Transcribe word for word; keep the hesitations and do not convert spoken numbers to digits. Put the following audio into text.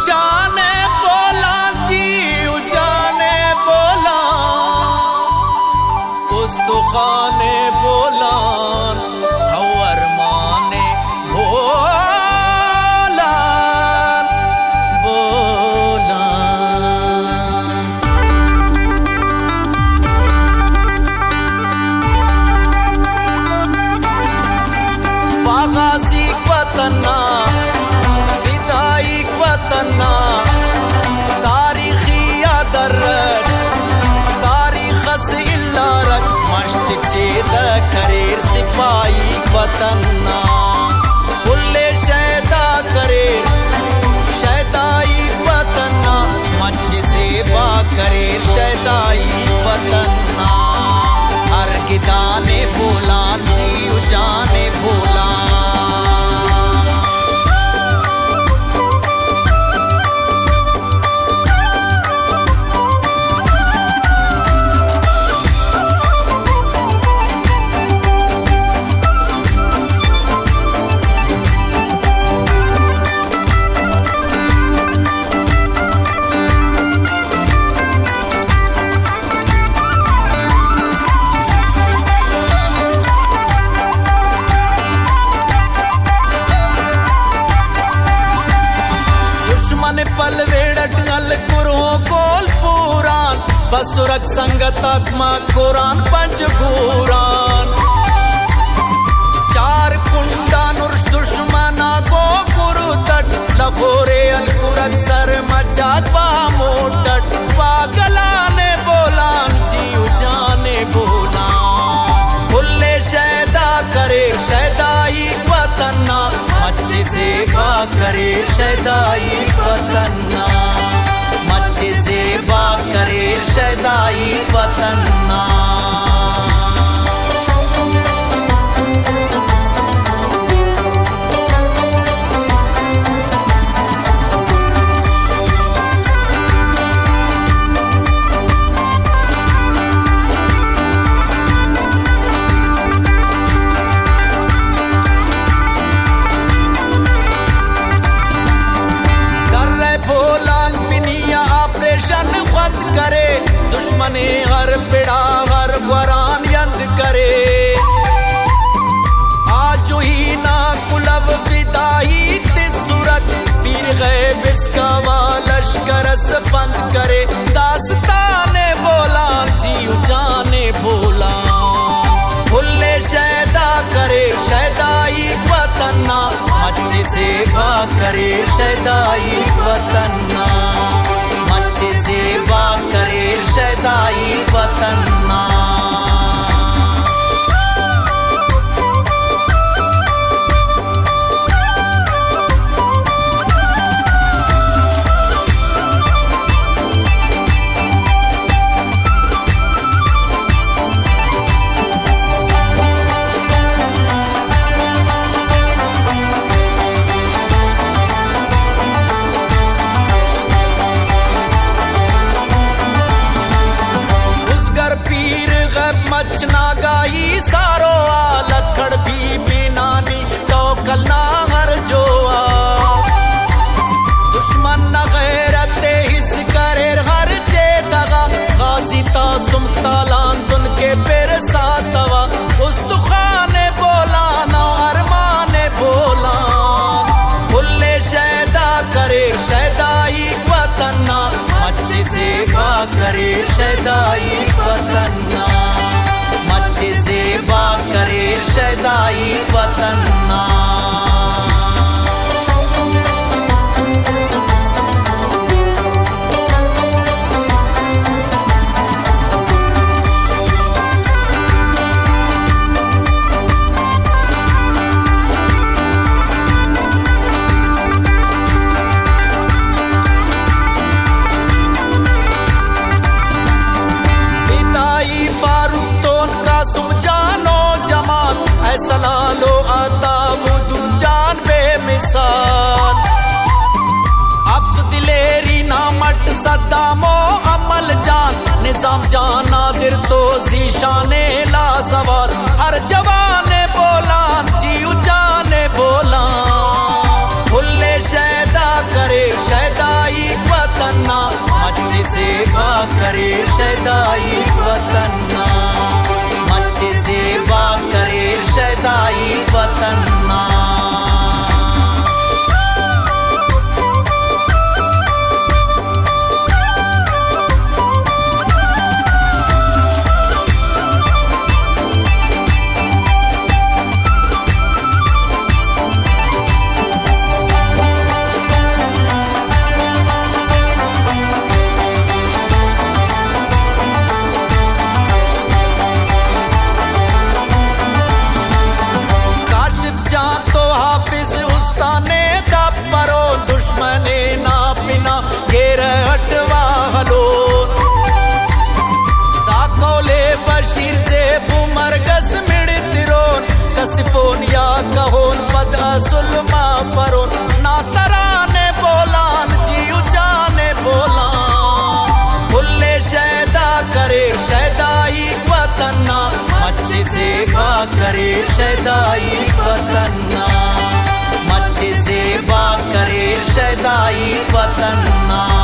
जाने बोला जी जाने बोला उस्तुखाने बोला हवर माने बोला बोला वागासी वतना विदाई वतना तारीखी यादरक तारीख से इल्लारक मश्त चेद करेर सिपाही वतना कुल्ले शैदा करेर शैदाई वतना मच ज़ेबा करेर शैदाई वतना हर गिदाने बोलान जीव जाने बोलान पलवेड़ट नल कुरो कोल पुरान बसुरक संगत आत्मा कुरान पंचभूरान चार कुंडा नुर्श दुश्मना को कुरु तट लभोरे अलकुरक सर मजाक मोटट पागला ने बोलान जीव जाने बोलान खुले शैदा करे शैदाई वतना मच्ची ज़ेबा करे शैदाई वतना मच्ची ज़ेबा करे शैदाई वतना करे दुश्मने हर पिड़ा हर वरान यंद करे आज ही ना कुलब विदाई तिसुरत पीर गए बिस्का लश्कर बंद करे दास्ताने बोलान जीव जाने बोलान खुले शैदा करे शैदाई वतना मच्ची ज़ेबा करे शैदाई वतना मच्ची ज़ेबा करे शैदाई वतना मचना गाई सारो आ लखड़ भी बिनानी तो कलना हर जो आ दुश्मन न गैरते हिस करे हर चे दगा गाजी ता सुमता लान दुन के पेर सातवा उस्तुखाने बोलाना अरमाने बोलान खुले शैदा करे शैदाई वतना मच्ची ज़ेबा करे शैदाई वतना मच्ची ज़ेबा करे शैदाई वतना सलालो आता वुदू जान बेमिसाल अब दिलेरी नामट सद्दामो अमल जान निजाम जान नादिर तो जीशाने ला सवार हर जवाने बोलान जीव जाने बोलान खुले शैदा करे शैदा करे शदाई वतन्ना, मच्चे से बा करे शदाई वतन्ना। दुश्मने ना पिना घेर हटवा हलो, दाकोले बशीर से बुमर गस मिड़तिरोन, कसिफोन या कहोन पद असुलमा परोन, ना तराने बोलान जीव जाने बोलान, खुले शैदा करे शैदाई वतन्ना, मच्चे से बा करे शैदाई वतन्ना, मच्चे से बा करे शदाई वतन्ना।